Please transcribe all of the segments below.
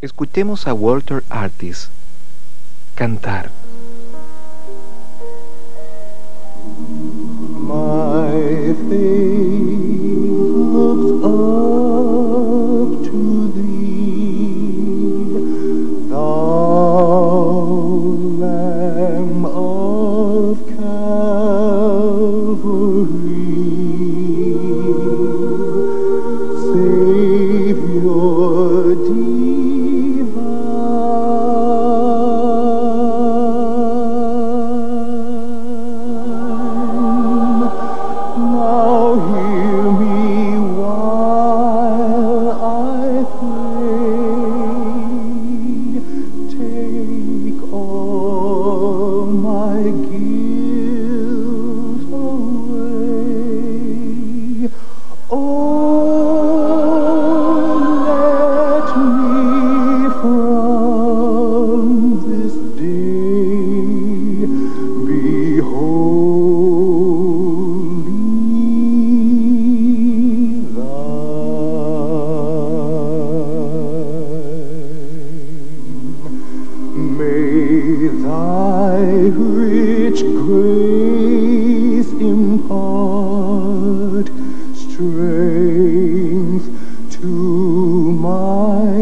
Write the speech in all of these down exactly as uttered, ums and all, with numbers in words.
Escuchemos a Walter Arties cantar. My faith looks up to thee, thou Lamb of Calvary, Savior divine. Now hear me while I pray. Take all my guilt away. Oh, let me from this day be wholly thine. May thy rich grace impart strength to my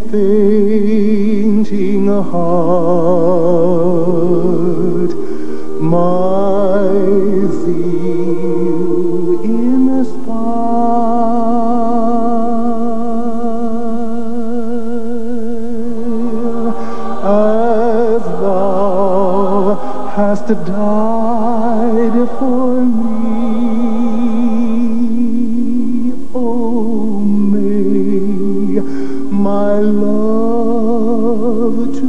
fainting heart, my zeal inspire, as thou hast died for me. Oh, may my love to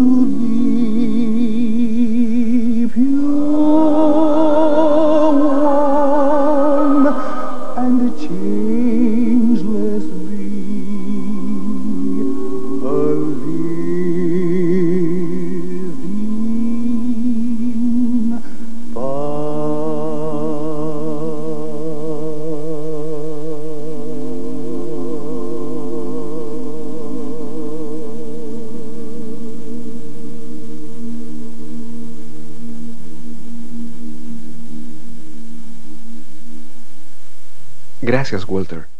thee pure, warm, and changeless be, a living Gracias, Walter.